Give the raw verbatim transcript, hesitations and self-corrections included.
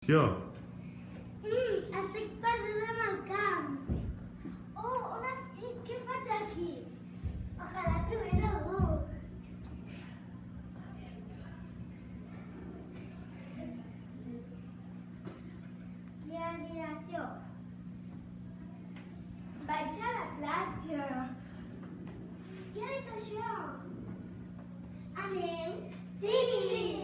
Sió. Mm, estic perduda en el camp. Oh, on estic? Què faig aquí? Ojalà trobés algú. Quina direcció? Vaig a la platja. Qui ha dit això? Anem? Sí!